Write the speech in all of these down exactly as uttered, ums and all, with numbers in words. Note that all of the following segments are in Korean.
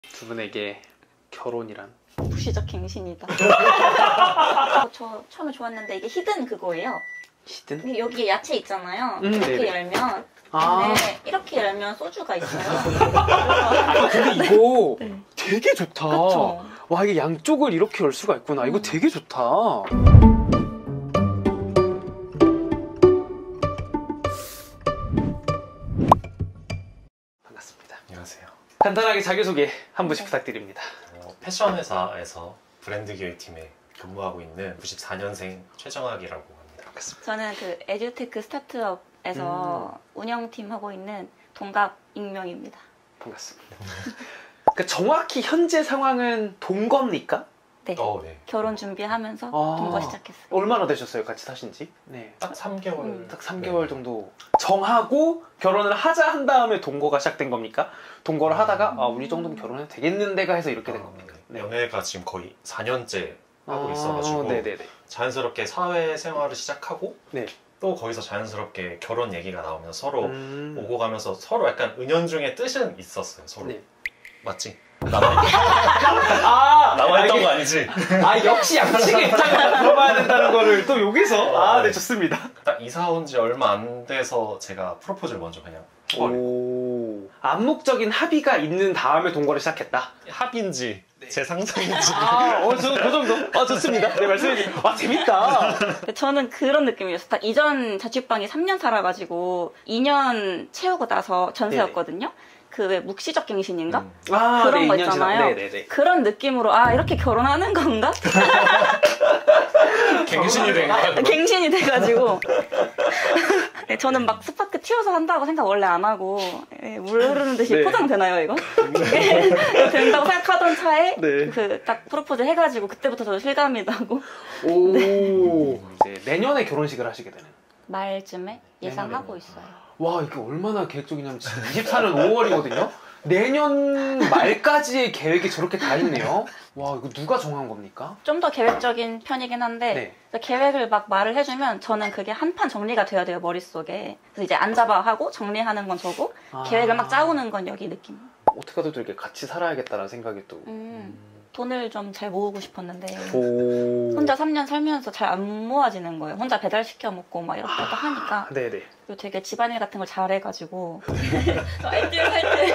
두 분에게 결혼이란? 부시적 갱신이다. 저 처음에 좋았는데 이게 히든 그거예요. 히든? 여기에 야채 있잖아요. 음, 이렇게 네네. 열면 아. 근데 이렇게 열면 소주가 있어요. 아, 근데 이거 네. 되게 좋다. 그쵸? 와, 이게 양쪽을 이렇게 열 수가 있구나. 이거 음. 되게 좋다. 반갑습니다. 안녕하세요. 간단하게 자기소개 한 분씩 부탁드립니다. 어, 패션 회사에서 브랜드 기획팀에 근무하고 있는 구십사 년생 최정학이라고 합니다. 반갑습니다. 저는 그 에듀테크 스타트업에서 음. 운영팀 하고 있는 동갑 익명입니다. 반갑습니다. 그러니까 정확히 현재 상황은 동거입니까? 네. 어, 네. 결혼 준비하면서 아. 동거 시작했어요. 얼마나 되셨어요? 같이 사신 지? 네. 딱 삼 개월. 음. 딱 삼 개월 정도 정하고 결혼을 하자 한 다음에 동거가 시작된 겁니까? 동거를 하다가 아, 우리 정도면 결혼해도 되겠는데가 해서 이렇게 된 겁니까? 네. 연애가 지금 거의 사 년째 하고 아, 있어가지고 네네네. 자연스럽게 사회생활을 시작하고 네. 또 거기서 자연스럽게 결혼 얘기가 나오면서 서로 음. 오고 가면서 서로 약간 은연중에 뜻은 있었어요. 서로. 네. 맞지? 나만 아, 나만 했던 이게- 거 아니지? 아, 역시 양측의 입장을 들어봐야 된다는 거를 또 여기서 아, 네, 좋습니다. 딱 이사 온 지 얼마 안 돼서 제가 프로포즈를 먼저 그냥 해버려요. 오. 암묵적인 합의가 있는 다음에 동거를 시작했다. 합인지 제 상상인지 아, 어, 저는 그 정도? 아, 좋습니다. 네, 말씀해주세요. 아, 재밌다. 저는 그런 느낌이었어요. 딱 이전 자취방에 삼 년 살아가지고 이 년 채우고 나서 전세였거든요. 그 왜 묵시적 갱신인가? 음. 아, 그런 네, 거 이 년 지나- 있잖아요. 네네네. 그런 느낌으로 아 이렇게 결혼하는 건가? 갱신이 된 거야. 그럼? 갱신이 돼가지고 네, 저는 막 스파크 튀어서 한다고 생각 원래 안 하고 예, 물 흐르는 듯이 네. 포장되나요 이거? 이거 된다고 생각하던 차에 네. 그 딱 프로포즈 해가지고 그때부터 저도 실감이 나고 오. 이제 내년에 결혼식을 하시게 되는. 말쯤에 예상하고 내년에는. 있어요. 와, 이게 얼마나 계획적이냐면 지금 이십사 년 오월이거든요. 내년 말까지의 계획이 저렇게 다 있네요. 와, 이거 누가 정한 겁니까? 좀 더 계획적인 편이긴 한데 네. 그래서 계획을 막 말을 해주면 저는 그게 한 판 정리가 돼야 돼요 머릿속에. 그래서 이제 앉아봐 하고 정리하는 건 저고 아. 계획을 막 짜오는 건 여기 느낌. 어떻게 하든 이렇게 같이 살아야겠다는 생각이 또. 음, 돈을 좀 잘 모으고 싶었는데 오. 혼자 삼 년 살면서 잘 안 모아지는 거예요. 혼자 배달시켜 먹고 막 이렇게 또 하니까. 네네. 그리고 되게 집안일 같은 걸 잘해가지고 알뜰살뜰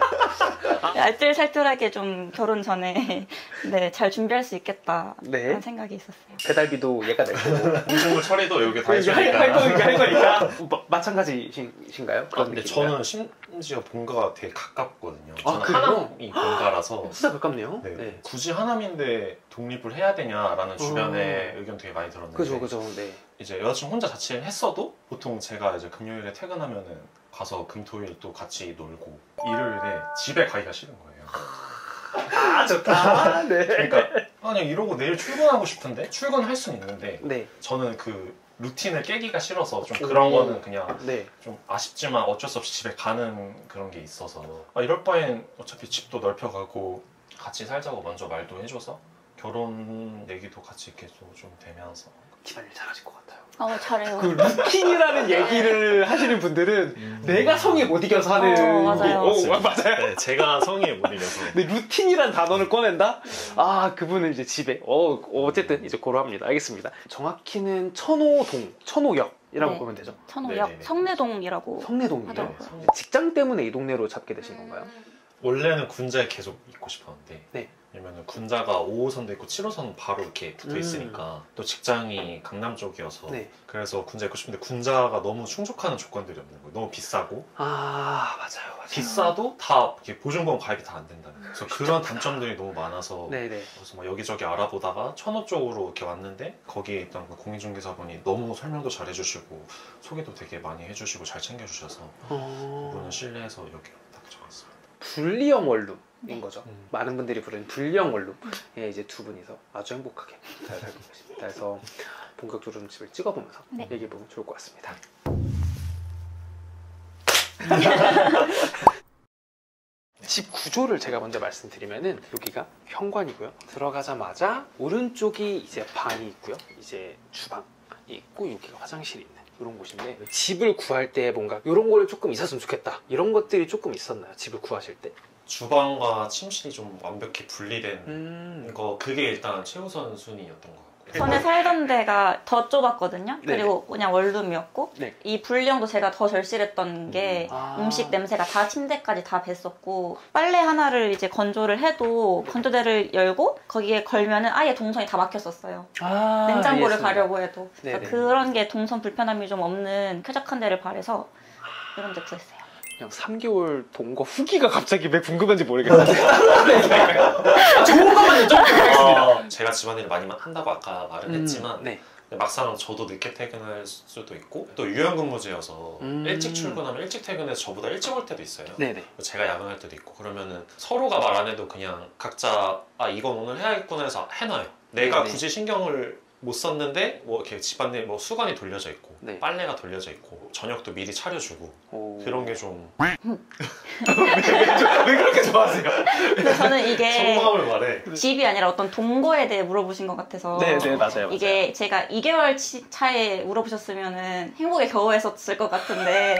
알뜰살뜰하게 좀 결혼 전에 네, 잘 준비할 수 있겠다 네. 라는 생각이 있었어요. 배달비도 얘가 낼 거고. 음식물 처리도 여기 다 할, 해주니까. 할 거니까 할 거니까. 마, 마찬가지신가요? 아, 그런 근데 느낌인가요? 저는 심지어 본가가 되게 가깝거든요. 아, 저는 그래요? 하남이 본가라서 진짜 가깝네요. 네. 네. 굳이 하남인데 독립을 해야 되냐라는 주변의 어. 의견 되게 많이 들었는데 그죠, 그죠. 네. 이제 여자친구 혼자 자취를 했어도 보통 제가 이제 금요일에 퇴근하면은 가서 금토일 또 같이 놀고 일요일에 집에 가기가 싫은 거예요. 아, 좋다. 네. 그러니까 아, 그냥 이러고 내일 출근하고 싶은데 출근할 수는 있는데 네. 저는 그 루틴을 깨기가 싫어서 좀 그런 오. 거는 그냥 네. 좀 아쉽지만 어쩔 수 없이 집에 가는 그런 게 있어서 아, 이럴 바엔 어차피 집도 넓혀가고 같이 살자고 먼저 말도 해줘서 결혼 얘기도 같이 이렇게 좀 되면서 집안일 잘하실 것 같아요. 어 잘해요. 그 루틴이라는 얘기를 하시는 분들은 내가 성에 못 이겨서 하는. 어, 맞아요. 오, 맞아요. 네, 제가 성에 못 이겨서 근데 루틴이란 단어를 꺼낸다? 아, 그분은 이제 집에. 어, 어쨌든 이제 고려합니다. 알겠습니다. 정확히는 천호동, 천호역이라고 네. 보면 되죠. 천호역 네네네. 성내동이라고 성내동이요. 하더라고요. 직장 때문에 이 동네로 잡게 되신 건가요? 원래는 군자에 계속 있고 싶었는데 네. 왜냐면 군자가 오 호선도 있고 칠 호선 바로 이렇게 붙어 있으니까 또 직장이 강남 쪽이어서 네. 그래서 군자에 있고 싶은데 군자가 너무 충족하는 조건들이 없는 거예요. 너무 비싸고 아, 맞아요. 맞아요. 비싸도 다 이렇게 보증보험 가입이 다 안 된다는 거예요. 그래서 그런 단점들이 너무 많아서 네네. 그래서 막 여기저기 알아보다가 천호 쪽으로 이렇게 왔는데 거기에 있던 그 공인중개사분이 너무 설명도 잘 해주시고 소개도 되게 많이 해주시고 잘 챙겨주셔서 어... 그분은 신뢰해서 여기로 딱 정했어요. 분리형 원룸인 네. 거죠. 음. 많은 분들이 부르는 분리형 원룸. 예, 이제 두 분이서 아주 행복하게 잘 살고 계십니다. 그래서 본격적으로 좀 집을 찍어보면서 네. 얘기해보면 좋을 것 같습니다. 집 구조를 제가 먼저 말씀드리면은 여기가 현관이고요. 들어가자마자 오른쪽이 이제 방이 있고요. 이제 주방이 있고 여기가 화장실이 있는 이런 곳인데 집을 구할 때 뭔가 이런 거를 조금 있었으면 좋겠다 이런 것들이 조금 있었나요? 집을 구하실 때? 주방과 침실이 좀 완벽히 분리된 음. 거 그게 일단 최우선 순위였던 것 같고. 전에 살던 데가 더 좁았거든요. 네네. 그리고 그냥 원룸이었고 네. 이 분량도 제가 더 절실했던 게 아. 음식 냄새가 다 침대까지 다 뱄었고 빨래 하나를 이제 건조를 해도 건조대를 열고 거기에 걸면은 아예 동선이 다 막혔었어요. 아, 냉장고를 알겠습니다. 가려고 해도 네네. 그러니까 그런 게 동선 불편함이 좀 없는 쾌적한 데를 바래서 이런 데 구했어요. 그냥 삼 개월 동거 후기가 갑자기 왜 궁금한지 모르겠어요. 좋은 것만 여쭤보겠습니다. 어, 제가 집안일 많이 한다고 아까 말은 했지만 네. 막상 저도 늦게 퇴근할 수도 있고 또 유연근무제여서 음. 일찍 출근하면 일찍 퇴근해서 저보다 일찍 올 때도 있어요. 네네. 제가 야근할 때도 있고 그러면은 서로가 말 안 해도 그냥 각자 아 이건 오늘 해야겠구나 해서 해놔요. 내가 네네. 굳이 신경을 못 썼는데 뭐 이렇게 집안일 뭐 수건이 돌려져 있고 네. 빨래가 돌려져 있고 저녁도 미리 차려주고 오. 그런 게 좀 왜 그렇게 좋아하세요? 근데 저는 이게 속마음을 말해. 집이 아니라 어떤 동거에 대해 물어보신 것 같아서 네네 맞아요. 이게 제가 이 개월 치- 차에 물어보셨으면은 행복에 겨워했었을 것 같은데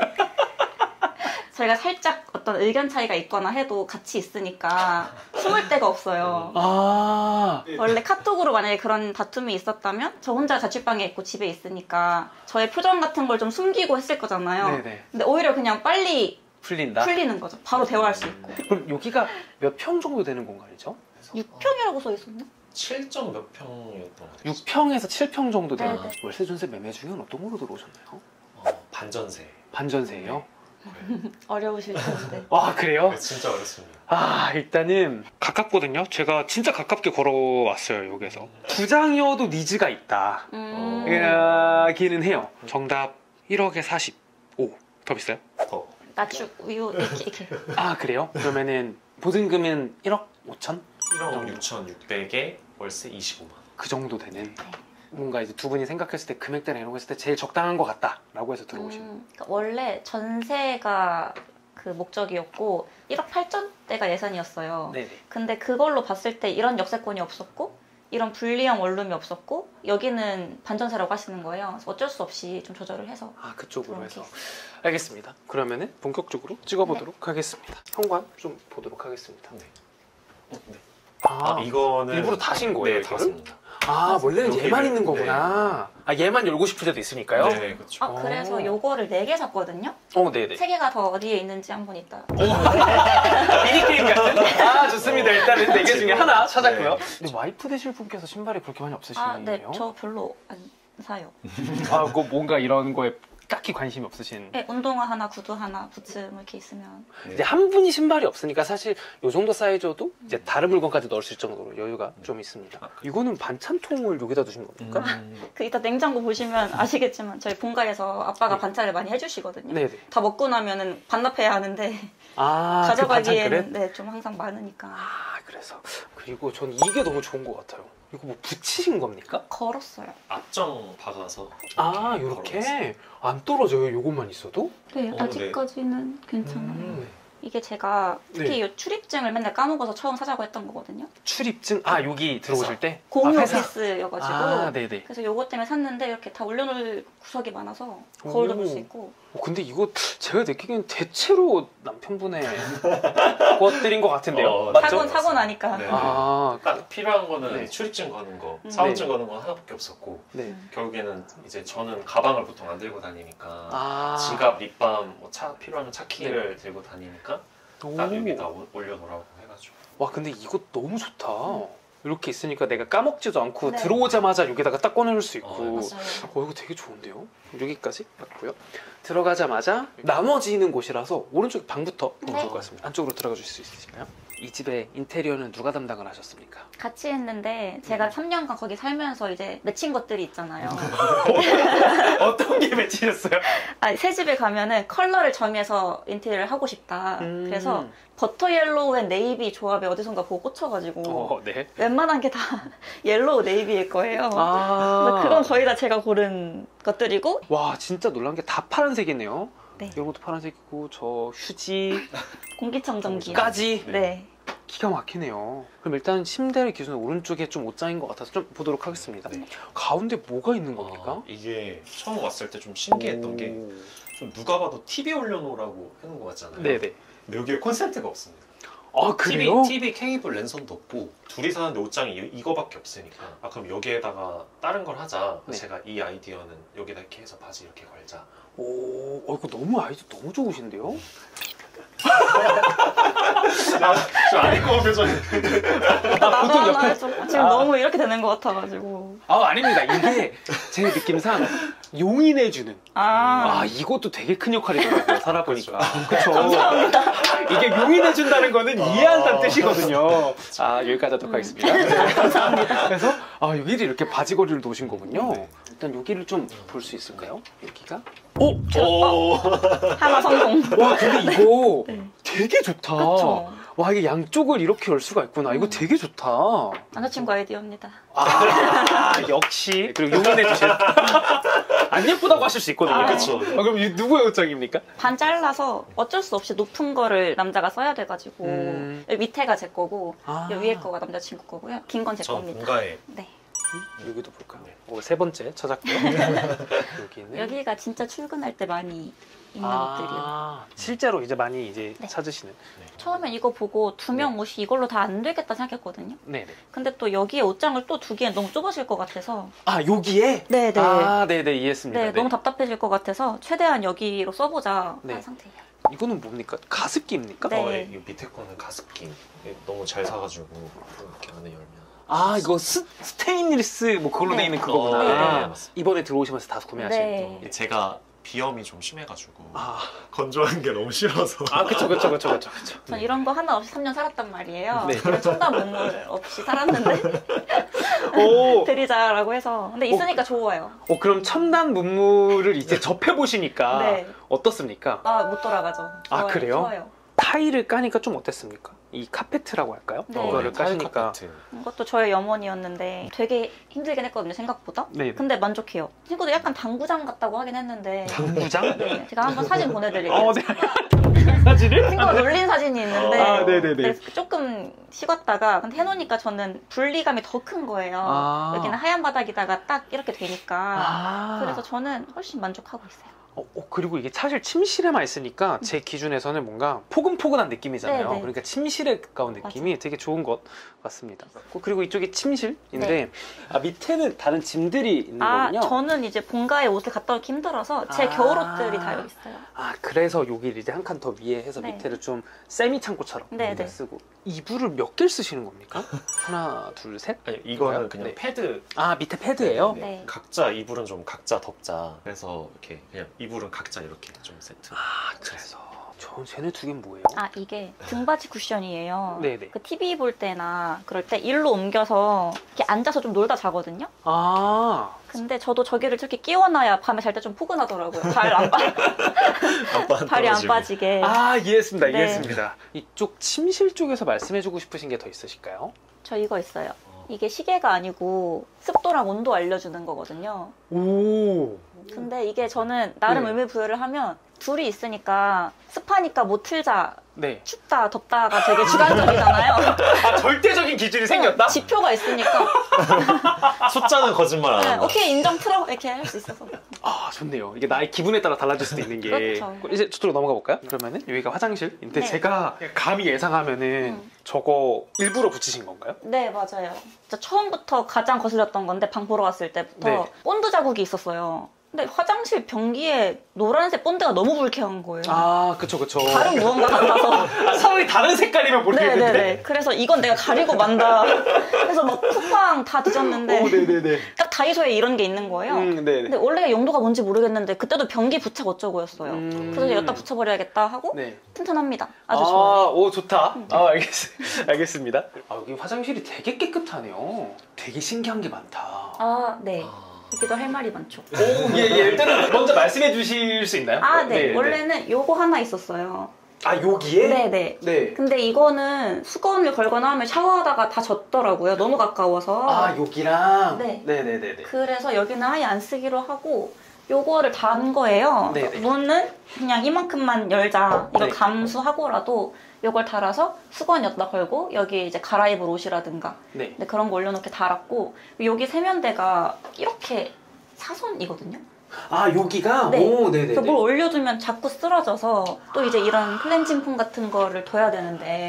저희가 살짝 어떤 의견 차이가 있거나 해도 같이 있으니까 숨을 데가 없어요. 아. 원래 카톡으로 만약에 그런 다툼이 있었다면 저 혼자 자취방에 있고 집에 있으니까 저의 표정 같은 걸 좀 숨기고 했을 거잖아요. 네네. 근데 오히려 그냥 빨리 풀린다. 풀리는 거죠. 바로 대화할 수 있고. 그럼 여기가 몇 평 정도 되는 공간이죠? 육 평이라고 써 있었나? 칠 점 몇 평이었던 것 같아요. 육 평에서 칠 평 정도 되는 네네. 월세 전세 매매 중에는 어떤 걸로 들어오셨나요? 어, 반전세. 반전세예요? 어려우실 텐데. 아 그래요? 네, 진짜 어렵습니다. 아 일단은 가깝거든요. 제가 진짜 가깝게 걸어왔어요 여기서. 두 장이어도 니즈가 있다. 음. 이기는 해요. 정답 일억에 사십오. 더 비싸요? 더. 낮추 위로 이렇게 이렇게. 아 그래요? 그러면은 보증금은 일억 오천? 일억 육천육백에 월세 이십오만. 그 정도 되는. 뭔가 이제 두 분이 생각했을 때 금액대나 이런 거 했을 때 제일 적당한 것 같다라고 해서 들어오시는. 음, 그러니까 원래 전세가 그 목적이었고 일억 팔천대가 예산이었어요. 네네. 근데 그걸로 봤을 때 이런 역세권이 없었고 이런 분리형 원룸이 없었고 여기는 반전세라고 하시는 거예요. 그래서 어쩔 수 없이 좀 조절을 해서 아 그쪽으로 그런 해서. 케이스. 알겠습니다. 그러면은 본격적으로 찍어보도록 하겠습니다. 현관 좀 보도록 하겠습니다. 네. 어, 네. 아, 아, 이거는 일부러 다신 거예요, 네, 이거를? 닫습니다. 아 원래는 여기를- 얘만 있는 거구나. 아 얘만 열고 싶을 때도 있으니까요. 네, 그렇죠. 아 그래서 요거를 네 개 샀거든요. 어 네네. 세 개가 더 어디에 있는지 한번 이따. 미니 게임 같은? 아 좋습니다. 일단은 네 개 중에 하나 찾았고요. 네. 근데 와이프 되실 분께서 신발이 그렇게 많이 없으시네요. 아, 네, 저 별로 안 사요. 아, 그 뭔가 이런 거에 딱히 관심이 없으신. 네, 운동화 하나, 구두 하나, 부츠 뭐 이렇게 있으면. 네. 이제 한 분이 신발이 없으니까 사실 요 정도 사이즈도 이제 다른 물건까지 넣을 수 있을 정도로 여유가 좀 있습니다. 이거는 반찬통을 여기다 두신 겁니까? 음, 그 이따 냉장고 보시면 아시겠지만 저희 본가에서 아빠가 반찬을 많이 해주시거든요. 네네. 다 먹고 나면은 반납해야 하는데 아, 그 반찬 가져가기에는 그릇? 네, 좀 항상 많으니까 아, 그래서. 그리고 전 이게 너무 좋은 것 같아요. 이거 뭐 붙이신 겁니까? 걸었어요. 앞정 박아서 아, 걸어놨어요. 요렇게 안 떨어져요. 요것만 있어도? 네, 어, 네. 아직까지는 괜찮아요. 음. 이게 제가 특히 네. 요 출입증을 맨날 까먹어서 처음 사자고 했던 거거든요. 출입증, 아, 여기 들어오실 때? 공유 아, 회사. 오피스여가지고 아, 네네. 그래서 요거 때문에 샀는데 이렇게 다 올려놓을 구석이 많아서 거울도 볼 수 오. 있고. 어, 근데 이거 제가 느끼기엔 대체로 남편분의 것들인 것 같은데요. 어, 맞죠? 사고 사고 나니까. 네. 아, 딱 필요한 거는 네. 출입증 거는 거, 음. 사원증 네. 거는 건 하나밖에 없었고 네. 음. 결국에는 이제 저는 가방을 보통 안 들고 다니니까 아. 지갑, 립밤, 뭐 차 필요하면 차키를 들고 다니니까 오. 딱 여기다 오- 올려놓으라고 해가지고 와, 근데 이거 너무 좋다. 이렇게 있으니까 내가 까먹지도 않고 네. 들어오자마자 여기다가 딱 꺼내놓을 수 있고. 어, 맞아요. 어, 이거 되게 좋은데요? 여기까지 맞고요. 들어가자마자 나머지는 곳이라서 오른쪽 방부터 보면 네. 좋을 것 같습니다. 안쪽으로 들어가 주실 수 있으실까요? 이 집의 인테리어는 누가 담당을 하셨습니까? 같이 했는데 제가 삼 년간 거기 살면서 이제 맺힌 것들이 있잖아요. 어떤 게 맺히셨어요? 아, 새 집에 가면은 컬러를 정해서 인테리어를 하고 싶다. 음. 그래서 버터 옐로우 앤 네이비 조합에 어디선가 보고 꽂혀가지고 어, 네. 웬만한 게 다 옐로우 네이비일 거예요. 아. 근데 그건 거의 다 제가 고른 것들이고. 와, 진짜 놀란 게 다 파란색이네요. 네. 이런 것도 파란색이고 저 휴지까지 공기청정기. 네. 네. 기가 막히네요. 그럼 일단 침대 기준으로 오른쪽에 좀 옷장인 것 같아서 좀 보도록 하겠습니다. 네. 가운데 뭐가 있는 겁니까? 어, 이게 처음 왔을 때 좀 신기했던 게 좀 누가 봐도 티비 올려놓으라고 해놓은 것 같잖아요. 네네. 근데 여기에 콘센트가 없습니다. 아 그래요? 티비, 티비 케이블 랜선도 없고 둘이 사는데 옷장이 이- 이거밖에 없으니까 아 그럼 여기에다가 다른 걸 하자. 네. 제가 이 아이디어는 여기다 이렇게 해서 바지 이렇게 걸자. 오, 어, 이거 너무 아이디어 너무 좋으신데요? 저 아닐 거 표정이. 나도 보통 하나 옆에- 해줘. 지금 아. 너무 이렇게 되는 것 같아가지고. 아 아닙니다. 이게 제 느낌상 용인해주는. 아, 아 이것도 되게 큰 역할이더라고요. 살아보니까. 그쵸. 감사합니다. 이게 용인해준다는 거는 이해한다는 뜻이거든요. 아 여기까지 하도록 하겠습니다. 네. 감사합니다. 그래서 아 여기를 이렇게 바지거리를 놓으신 거군요. 네. 일단 여기를 좀 볼 수 있을까요? 여기가? 오! 오. 하나 성공. 와 근데 이거 네. 되게 좋다. 그쵸. 와 이게 양쪽을 이렇게 열 수가 있구나. 이거 음. 되게 좋다. 남자친구 아이디어입니다. 아 역시 그리고 용인해 주신 안 예쁘다고 하실 수 있거든요. 아, 그쵸. 아, 그럼 이 누구의 옷장입니까? 반 잘라서 어쩔 수 없이 높은 거를 남자가 써야 돼가지고 음. 여기 밑에가 제 거고 아. 여기 위에 거가 남자친구 거고요. 긴 건 제 전 겁니다. 본가에 네. 여기도 볼까요? 오, 세 번째 찾았고요. 여기는 여기가 진짜 출근할 때 많이 입는 옷들이요. 아, 실제로 이제 많이 이제 네. 찾으시는. 처음엔 이거 보고 두 명 옷이 이걸로 다 안 되겠다 생각했거든요. 네네. 근데 또 여기에 옷장을 또 두기엔 너무 좁아질 것 같아서 아 여기에? 네네. 아 네네 이해했습니다. 네, 너무 답답해질 것 같아서 최대한 여기로 써보자 네. 한 상태예요. 이거는 뭡니까? 가습기입니까? 네. 어, 이 밑에 거는 가습기. 너무 잘 사가지고 이렇게 안에 열면. 아 이거 스, 스테인리스 뭐 그걸로 네. 돼 있는 그거구나. 어, 네, 아, 맞습니다. 이번에 들어오시면서 다 구매하신 네. 또. 제가 비염이 좀 심해가지고 아, 건조한 게 너무 싫어서. 아 그쵸 그쵸 그쵸 그쵸 그쵸. 전 이런 거 하나 없이 삼 년 살았단 말이에요. 네. 이런 첨단 문물 없이 살았는데 오. 드리자라고 해서 근데 있으니까 좋아요. 어 그럼 첨단 문물을 이제 접해 보시니까 네. 어떻습니까? 아 못 돌아가죠. 아, 좋아요, 그래요? 좋아요. 타일을 까니까 좀 어땠습니까? 이 카페트라고 할까요? 네. 그거를 타일 까시니까. 카페트. 이것도 저의 염원이었는데 되게 힘들긴 했거든요 생각보다. 네. 근데 만족해요. 친구들 약간 당구장 같다고 하긴 했는데 당구장? 네, 제가 한번 사진 보내드릴게요. 어, 네. 사진을? 친구가 놀린 사진이 있는데 아, 네네네. 네, 조금 식었다가 근데 해놓으니까 저는 분리감이 더 큰 거예요. 아. 여기는 하얀 바닥에다가 딱 이렇게 되니까 아. 그래서 저는 훨씬 만족하고 있어요. 어, 어, 그리고 이게 사실 침실에만 있으니까 제 기준에서는 뭔가 포근포근한 느낌이잖아요. 네네. 그러니까 침실에 가까운 느낌이 되게 좋은 것 같습니다. 그리고 이쪽이 침실인데 아, 밑에는 다른 짐들이 있는 아 거군요. 저는 이제 본가에 옷을 갖다 놓기 힘들어서 제 아. 겨울옷들이 다 여기 있어요. 아 그래서 여기를 이제 한 칸 더 위에 해서 네. 밑에를 좀 세미 창고처럼 네, 이렇게 네. 쓰고 이불을 몇 개를 쓰시는 겁니까? 하나, 둘, 셋? 아니 이거는 뭐요? 그냥 네. 패드. 아 밑에 패드예요? 네. 각자 이불은 좀 각자 덮자. 그래서 이렇게 그냥 이불은 각자 이렇게 좀 세트. 아 그래서 저 쟤네 두 개는 뭐예요? 아 이게 등받이 쿠션이에요. 네네. 그 티비 볼 때나 그럴 때 일로 옮겨서 이렇게 앉아서 좀 놀다 자거든요. 아 근데 저도 저기를 저렇게 끼워놔야 밤에 잘 때 좀 포근하더라고요. 발 안 빠, 안 빠- 발이 안 떨어지고. 빠지게. 아 이해했습니다 네. 이해했습니다 이쪽 침실 쪽에서 말씀해주고 싶으신 게 더 있으실까요? 저 이거 있어요. 어. 이게 시계가 아니고 습도랑 온도 알려주는 거거든요. 오 근데 이게 저는 나름 네. 의미 부여를 하면 둘이 있으니까 습하니까 못 틀자, 네. 춥다, 덥다가 되게 주관적이잖아요. 아 절대적인 기준이 생겼다? 지표가 있으니까 숫자는 거짓말 안 네, 한다. 오케이 인정 틀어 이렇게 할 수 있어서. 아 좋네요 이게 나의 기분에 따라 달라질 수도 있는 게 그렇죠. 이제 저쪽으로 넘어가 볼까요? 그러면은 여기가 화장실인데 네. 제가 감히 예상하면은 음. 저거 일부러 붙이신 건가요? 네 맞아요. 진짜 처음부터 가장 거슬렸던 건데 방 보러 갔을 때부터 네. 본드 자국이 있었어요. 근데 화장실 변기에 노란색 본드가 너무 불쾌한 거예요. 아 그쵸 그쵸 다른 무언가 같아서. 아, 차라리 다른 색깔이면 모르겠는데 네네네. 그래서 이건 내가 가리고 만다. 그래서 막 쿠팡 다 뒤졌는데 오 네네네 딱 다이소에 이런 게 있는 거예요. 음 네네 근데 원래 용도가 뭔지 모르겠는데 그때도 변기 부착 어쩌고였어요. 음. 그래서 여기다 붙여버려야겠다 하고 네. 튼튼합니다. 아주 아, 좋아요. 오 좋다. 아 알겠, 알겠습니다. 아 여기 화장실이 되게 깨끗하네요. 되게 신기한 게 많다. 아 네. 아. 여기도 할 말이 많죠. 오, 예, 예. 일단은 먼저 말씀해 주실 수 있나요? 아 네. 원래는 요거 하나 있었어요. 아 여기에? 네네. 네. 근데 이거는 수건을 걸거나 하면 샤워하다가 다 젖더라고요. 너무 가까워서. 아 여기랑. 네. 네네네네. 그래서 여기는 아예 안 쓰기로 하고 요거를 단 거예요. 네네. 문은 그냥 이만큼만 열자. 이걸 네. 감수하고라도 요걸 달아서 수건 여기다 걸고 여기 이제 갈아입을 옷이라든가 네. 근데 그런 거 올려놓게 달았고 여기 세면대가 이렇게 사선이거든요. 아 여기가? 네. 오 네네네. 그래서 뭘 올려두면 자꾸 쓰러져서 또 이제 이런 클렌징 폼 같은 거를 둬야 되는데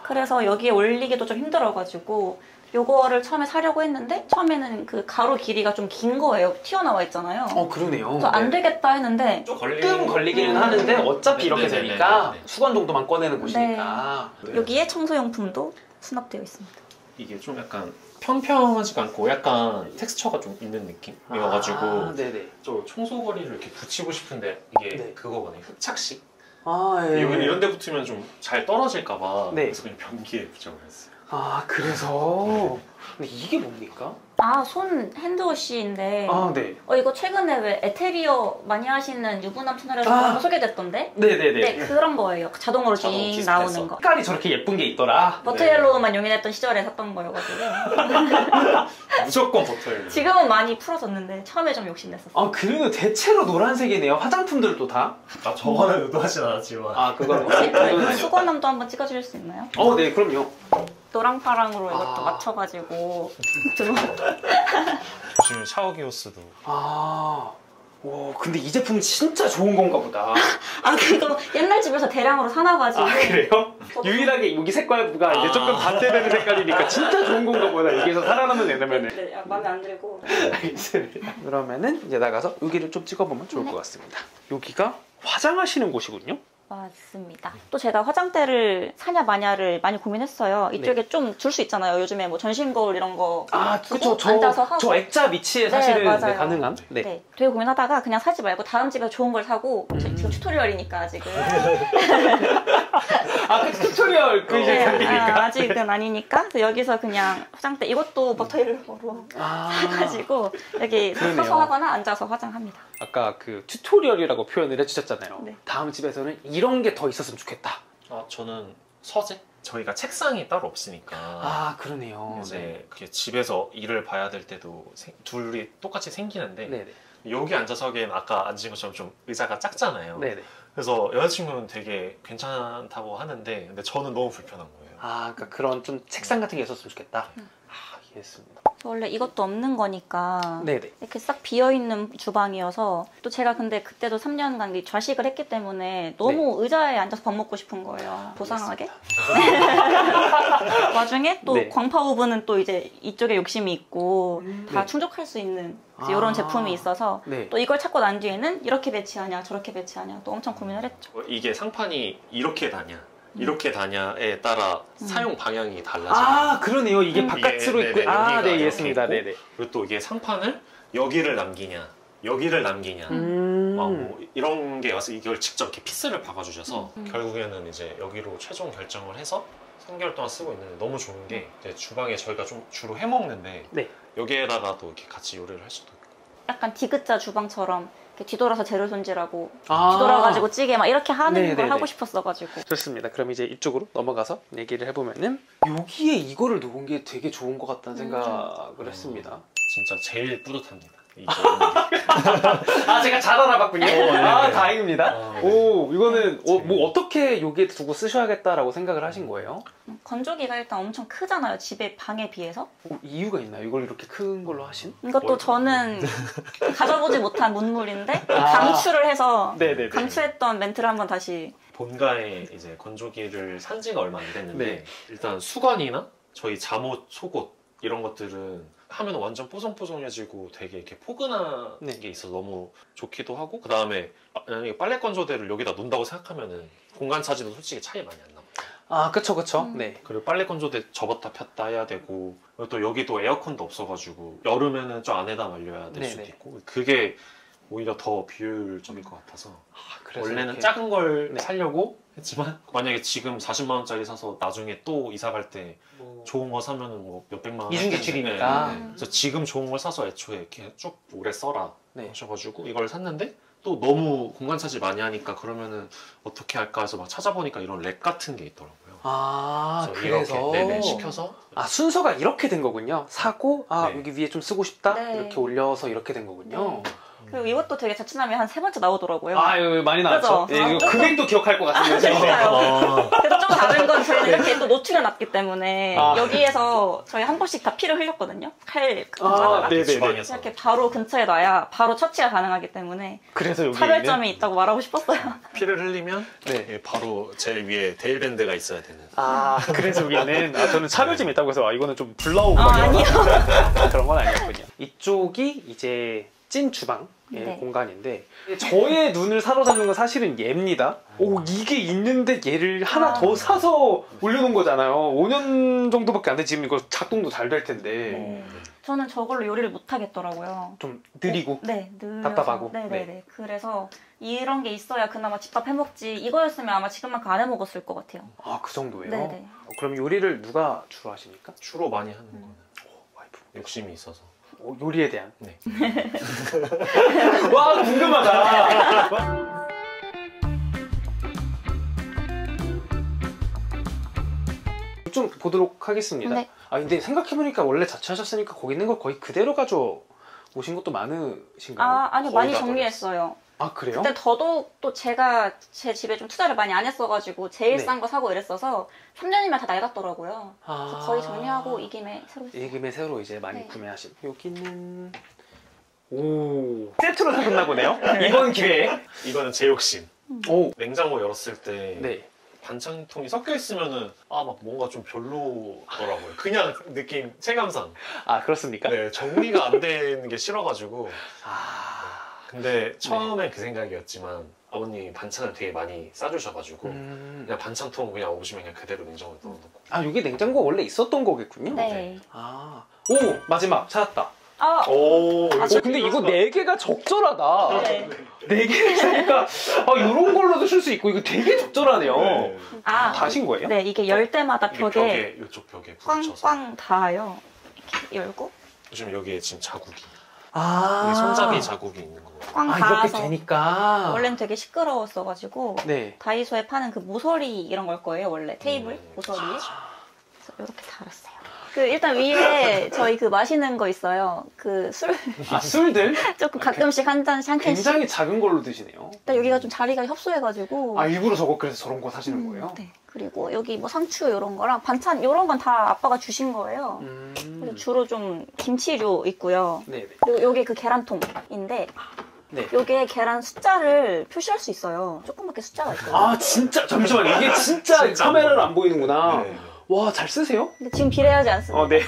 그래서 여기에 올리기도 좀 힘들어가지고 요거를 처음에 사려고 했는데 처음에는 그 가로 길이가 좀 긴 거예요. 튀어나와 있잖아요. 어 그러네요. 그래서 안 네. 되겠다 했는데 좀 걸리... 조금 걸리기는 하는데 어차피 네, 이렇게 네, 네, 되니까 네, 네. 수건 정도만 꺼내는 곳이니까. 네. 여기에 청소용품도 수납되어 있습니다. 이게 좀 약간 평평하지가 않고 약간 텍스처가 좀 있는 느낌이어가지고 아, 네네. 저 청소거리를 이렇게 붙이고 싶은데 이게 네. 그거거든요. 흡착식. 아 예. 이건 이런 데 붙으면 좀 잘 떨어질까봐 네. 그래서 그냥 변기에 붙여고 했어요. 아 그래서 근데 이게 뭡니까? 아, 손 핸드워시인데 아 네. 어 이거 최근에 왜 에테리어 많이 하시는 유부남 채널에서 아. 한번 소개됐던데? 네네네. 네, 그런 거예요. 자동으로 자동 징 디스펜서. 나오는 거. 색깔이 저렇게 예쁜 게 있더라. 버터옐로우만 용인했던 시절에 샀던 거여가지고 무조건 버터예요. 지금은 많이 풀어졌는데 처음에 좀 욕심냈었어요. 아 그리고 대체로 노란색이네요. 화장품들도 다. 아 저거는 의도하진 않았지만 아 그건 혹시 그건 저희 아니요. 수건함도 한번 찍어주실 수 있나요? 어 네 그럼요. 노랑파랑으로 이것도 아. 맞춰가지고 들어. 지금 샤워기 호스도 아. 와 근데 이 제품 진짜 좋은 건가 보다. 아 그거 옛날 집에서 대량으로 사놔가지고. 아 그래요? 유일하게 여기 색깔부가 이제 조금 반대되는 색깔이니까 진짜 좋은 건가 보다. 여기서 살아남는 애라면은. 네, 아, 마음에 안 들고. 알겠습니다. 그러면은 이제 나가서 여기를 좀 찍어보면 좋을 네. 것 같습니다. 여기가 화장하시는 곳이군요. 맞습니다. 또 제가 화장대를 사냐 마냐를 많이 고민했어요. 이쪽에 좀 줄 수 있잖아요. 요즘에 뭐 전신 거울 이런 거. 아 두고 그쵸. 저, 앉아서 하고. 저 액자 위치에 네, 사실은 맞아요. 네, 가능한. 네. 네. 되게 고민하다가 그냥 사지 말고 다음 집에 좋은 걸 사고 음. 지금 튜토리얼이니까 아직은. 아그 튜토리얼 그 이제 네, 단계니까. 아, 아직은 아니니까 그래서 여기서 그냥 화장대 이것도 버터일로로 아. 사가지고 여기 그러네요. 서서 하거나 앉아서 화장합니다. 아까 그 튜토리얼이라고 표현을 해주셨잖아요. 네. 다음 집에서는 이런 게 더 있었으면 좋겠다. 아 저는 서재? 저희가 책상이 따로 없으니까 아 그러네요. 이제 그게 집에서 일을 봐야 될 때도 생- 둘이 똑같이 생기는데 네네. 여기 앉아서 하기엔 아까 앉은 것처럼 좀 의자가 작잖아요. 네네. 그래서 여자친구는 되게 괜찮다고 하는데 근데 저는 너무 불편한 거예요. 아 그러니까 그런 좀 책상 같은 게 있었으면 좋겠다. 음. 아 이해했습니다. 원래 이것도 없는 거니까 네네. 이렇게 싹 비어있는 주방이어서 또 제가 근데 그때도 삼 년간 좌식을 했기 때문에 너무 의자에 앉아서 밥 먹고 싶은 거예요. 보상하게. 와중에 또 네. 광파 오븐은 또 이제 이쪽에 욕심이 있고 음, 다 네. 충족할 수 있는 아. 이런 제품이 있어서 네. 또 이걸 찾고 난 뒤에는 이렇게 배치하냐 저렇게 배치하냐 또 엄청 고민을 했죠. 어, 이게 상판이 이렇게 다냐 이렇게 다냐에 따라 음. 사용 방향이 달라져요. 아 그러네요. 이게 음. 바깥으로 이게, 있고 네네, 아 여기가 네 이렇게 이해했습니다. 있고. 네네. 그리고 또 이게 상판을 여기를 남기냐 여기를 남기냐 음. 아, 뭐 이런 게 와서 이걸 직접 이렇게 피스를 박아주셔서 음. 결국에는 이제 여기로 최종 결정을 해서 삼 개월 동안 쓰고 있는데 너무 좋은 게 이제 주방에 저희가 좀 주로 해먹는데 네. 여기에다가도 이렇게 같이 요리를 할 수도 있고 약간 디귿자 주방처럼 이렇게 뒤돌아서 재료 손질하고 아. 뒤돌아가지고 찌개 막 이렇게 하는 네네네. 걸 하고 싶었어가지고. 좋습니다. 그럼 이제 이쪽으로 넘어가서 얘기를 해보면은 여기에 이거를 놓은 게 되게 좋은 것 같다는 음. 생각을 했습니다. 진짜 제일 뿌듯합니다. 이 좋은 게. 아 제가 잘 알아봤군요. 네. 아 다행입니다. 아, 네. 오 이거는 어, 제일. 뭐 어떻게 여기에 두고 쓰셔야겠다라고 생각을 하신 거예요? 음, 건조기가 일단 엄청 크잖아요. 집에 방에 비해서. 어, 이유가 있나요? 이걸 이렇게 큰 걸로 하신? 이것도 뭘- 저는 가져보지 못한 문물인데 아. 강추를 해서 네네네. 강추했던 멘트를 한번 다시. 본가에 이제 건조기를 산 지가 얼마 안 됐는데 네. 일단 수건이나 저희 잠옷, 속옷 이런 것들은 하면 완전 뽀송뽀송해지고 되게 이렇게 포근한 네. 게 있어서 너무 좋기도 하고 그 다음에 만약에 빨래 건조대를 여기다 놓는다고 생각하면은 공간 차지도 솔직히 차이 많이 안 나요. 아 그쵸 그쵸. 음. 네. 그리고 빨래 건조대 접었다 폈다 해야 되고 그리고 또 여기도 에어컨도 없어가지고 여름에는 저 안에다 말려야 될 수도 네네. 있고 그게 오히려 더 비효율적일 것 같아서 아, 그래서 원래는 이렇게- 작은 걸 네. 사려고 했지만 만약에 지금 사십만 원짜리 사서 나중에 또 이사 갈 때 뭐... 좋은 거 사면은 뭐 몇백만 원 이중지출이니까. 할 텐데, 네. 그래서 지금 좋은 걸 사서 애초에 이렇게 쭉 오래 써라 네. 하셔가지고 이걸 샀는데 또 너무 공간 차지 많이 하니까 그러면은 어떻게 할까 해서 막 찾아보니까 이런 렉 같은 게 있더라고요. 아 그래서 그래서 이렇게 네네 시켜서 아 순서가 이렇게 된 거군요. 사고 아 네. 여기 위에 좀 쓰고 싶다 네. 이렇게 올려서 이렇게 된 거군요. 네. 그리고 이것도 되게 자취남이 한 세 번째 나오더라고요. 아, 이거 많이 나왔죠? 그죠? 예, 이거 금액도 기억할 것 같은데요. 제가. 그러니까요. 그래서 좀 다른 건 저희는 이렇게 또 노출해 놨기 때문에 아. 여기에서 저희 한 번씩 다 피를 흘렸거든요. 칼 아, 근처에다가. 네네네. 주방에서. 이렇게 바로 근처에 놔야 바로 처치가 가능하기 때문에 그래서 여기 차별점이 있다고 말하고 싶었어요. 피를 흘리면 네. 예, 바로 제일 위에 데일밴드가 있어야 되는. 아, 그래서 여기는 아, 저는 차별점이 있다고 해서 아, 이거는 좀 불나오고 아, 아니요. 그런 건 아니었군요. 이쪽이 이제 찐 주방의 네. 공간인데 저의 눈을 사로잡는 건 사실은 얘입니다. 오, 이게 있는데 얘를 하나 아. 더 사서 올려놓은 거잖아요. 오 년 정도밖에 안 돼. 지금 이거 작동도 잘 될 텐데 네. 저는 저걸로 요리를 못 하겠더라고요. 좀 느리고 네, 느려서. 답답하고. 네네네. 네. 그래서 이런 게 있어야 그나마 집밥 해먹지. 이거였으면 아마 지금만큼 안 해먹었을 것 같아요. 아, 그 정도예요? 네네. 어, 그럼 요리를 누가 주로 하십니까? 주로 많이 하는 음. 거는 오, 와이프. 욕심이 있어서. 오, 요리에 대한. 네. 와, 궁금하다. 좀 보도록 하겠습니다. 네. 아, 근데 생각해보니까 원래 자취하셨으니까 거기 있는 걸 거의 그대로 가져 오신 것도 많으신가요? 아, 아니요. 거의 많이 다 정리했어요. 아, 그래요? 근데 더더욱 또 제가 제 집에 좀 투자를 많이 안 했어가지고 제일 네. 싼 거 사고 이랬어서 삼 년이면 다 낡았더라고요. 아, 그래서 거의 정리하고 이 김에 새로 이 김에 새로 이제 많이 네. 구매하신. 여기는 오, 세트로 사셨나 보네요. 이번 기회에. 이거는 제 욕심. 오, 냉장고 열었을 때 네. 반찬통이 섞여 있으면은 아 막 뭔가 좀 별로더라고요. 그냥 느낌 체감상. 아, 그렇습니까? 네, 정리가 안 되는 게 싫어가지고. 아, 근데 처음엔 그 생각이었지만 아버님이 반찬을 되게 많이 싸주셔가지고 음. 그냥 반찬통 그냥 오시면 그냥 그대로 냉장고에 넣어놓고. 아, 여기 냉장고 원래 있었던 거겠군요. 네. 아, 오, 마지막 찾았다. 아, 오, 어, 근데 이거 네 개가 적절하다. 네. 네 개 있으니까 아, 이런 걸로도 쓸 수 있고 이거 되게 적절하네요. 네. 아, 다신 거예요? 네, 이게 열 때마다 이게 벽에 벽에 이쪽 벽에 붙여서 꽝꽝 닿아요. 이렇게 열고 요즘 여기에 지금 자국이 아, 여기 손잡이 자국이 있는 거예요. 꽝 아, 이렇게 닿아서 되니까. 원래는 되게 시끄러웠어가지고 네. 다이소에 파는 그 모서리 이런 걸 거예요. 원래 테이블 음. 모서리. 그래서 이렇게 달았어요. 그 일단 위에 저희 그 마시는 거 있어요. 그 술 아, 술들 조금 가끔씩 한 잔씩 한 캔씩. 굉장히 작은 걸로 드시네요. 일단 여기가 좀 자리가 협소해가지고. 아, 일부러 저거 그래서 저런 거 사시는 거예요? 네. 그리고 여기 뭐 상추 이런 거랑 반찬 이런 건 다 아빠가 주신 거예요. 그래서 음. 주로 좀 김치류 있고요. 네네. 그리고 여기 그 계란통인데 네. 여기에 계란 숫자를 표시할 수 있어요. 조그맣게 숫자가 있어요. 아, 진짜 잠시만요. 이게 진짜, 진짜 카메라를 안 안 보이는구나. 네. 와, 잘 쓰세요? 근데 지금 비례하지 않습니다. 어, 네.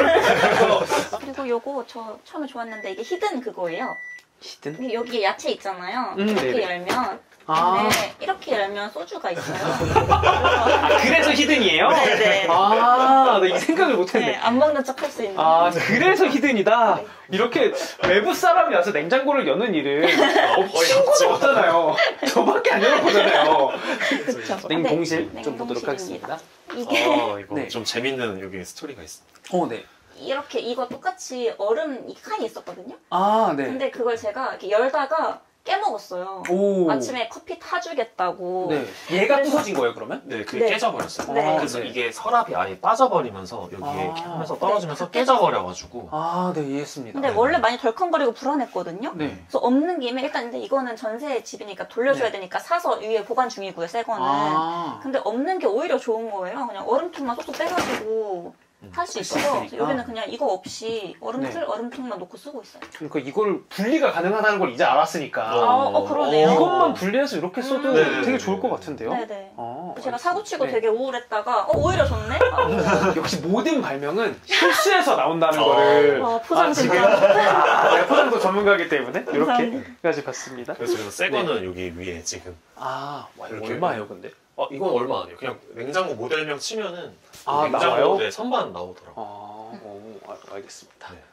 그리고 요거 저 처음에 좋았는데 이게 히든 그거예요. 히든? 이게 여기에 야채 있잖아요. 음, 이렇게 네네. 열면 아, 네, 이렇게 열면 소주가 있어요. 아, 그래서 히든이에요? 네네. 아, 나 이 생각을 못했네. 네, 안 먹는 척 할 수 있는. 아, 그래서 히든이다. 네. 이렇게 외부 사람이 와서 냉장고를 여는 일은 어, 거의 친구가 없죠. 없잖아요. 저밖에 안 열어보잖아요. 그쵸. 냉동실 네, 좀 보도록 냉동실입니다. 하겠습니다. 이게 아, 이거 네. 좀 재밌는 여기 스토리가 있어. 어, 네. 이렇게 이거 똑같이 얼음 이 칸이 있었거든요. 아, 네. 근데 그걸 제가 이렇게 열다가 깨먹었어요. 오. 아침에 커피 타주겠다고. 네. 얘가 그래서- 부서진 거예요, 그러면? 네, 그게 네. 깨져버렸어요. 네. 그래서 네. 이게 서랍이 아예 빠져버리면서 여기에 아. 이렇게 하면서 떨어지면서 깨져버려가지고 아, 네, 이해했습니다. 근데 원래 많이 덜컹거리고 불안했거든요. 네. 그래서 없는 김에 일단 근데 이거는 전세 집이니까 돌려줘야 네. 되니까 사서 위에 보관 중이고요, 새 거는. 아. 근데 없는 게 오히려 좋은 거예요. 그냥 얼음통만 쏙쏙 빼가지고 음. 할 수 할수 있어서 있으니까. 여기는 그냥 이거 없이 얼음틀, 네. 얼음통만 놓고 쓰고 있어요. 그러니까 이걸 분리가 가능하다는 걸 이제 알았으니까. 어, 어, 그러네요. 이것만 분리해서 이렇게 써도 음. 네네네. 되게 좋을 것 같은데요? 네네. 아, 제가 사고치고 네. 되게 우울했다가 어 오히려 좋네? 아, 역시 모든 발명은 실수에서 나온다는 어. 거를 어, 포장 아, 지금 진짜. 아, 내가 포장도 전문가이기 때문에 감사합니다. 이렇게까지 봤습니다. 그래서 그래서 새 거는 여기 위에 지금 아, 와, 이거 이렇게. 얼마예요, 근데? 어 이건 얼마 안 해요. 그냥 냉장고 모델명 치면은 아, 냉장고 나와요? 네, 선반 나오더라고. 아, 오, 아, 알겠습니다. 네.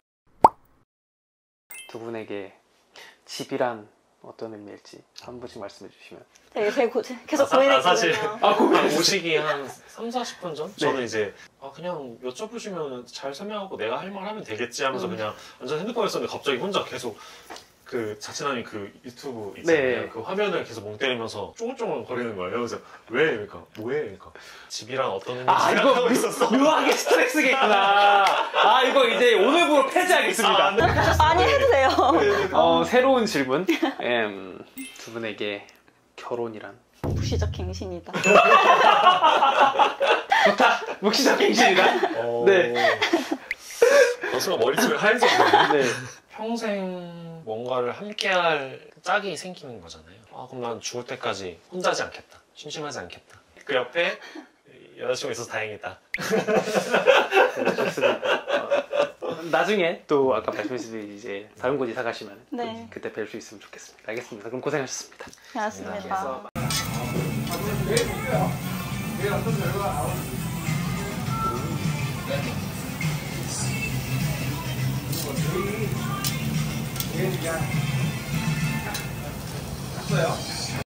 두 분에게 집이란 어떤 의미일지 한 분씩 말씀해 주시면. 되게 되게 고, 계속 아, 사- 고민했거든요. 아, 사실- 아, 한 고민. 오시기 한 삼, 사십 분 전? 네. 저는 이제 아 그냥 여쭤보시면 잘 설명하고 내가 할 말 하면 되겠지 하면서 음. 그냥 완전 핸드폰에 썼는데 갑자기 혼자 계속 그 자취남이 그 유튜브 있잖아요. 네. 그 화면을 계속 멍 때리면서 쫑쫑 거리는 거예요. 그래서 왜? 그러니까 뭐해? 그러니까 집이란 어떤 의미인지 아, 이거 생각하고 있었어. 묘하게 스트레스겠구나. 아, 자, 이거 이제 오늘부로 폐지하겠습니다. 아, 네. 아니 해도 돼요. 어, 새로운 질문. 음, 두 분에게 결혼이란? 부시적 갱신이다. 좋다. 묵시적 갱신이다. 어... 네. 벌써 머릿속에 하얀색이네. 네. 평생 뭔가를 함께할 짝이 생기는 거잖아요. 아, 그럼 난 죽을 때까지 혼자지 않겠다. 심심하지 않겠다. 그 옆에 여자친구가 있어서 다행이다. 네, 좋습니다. 어, 나중에 또 아까 말씀하신 이제 다른 곳 이사 가시면 네. 그때 뵐 수 있으면 좋겠습니다. 알겠습니다. 그럼 고생하셨습니다. 고맙습니다. 네.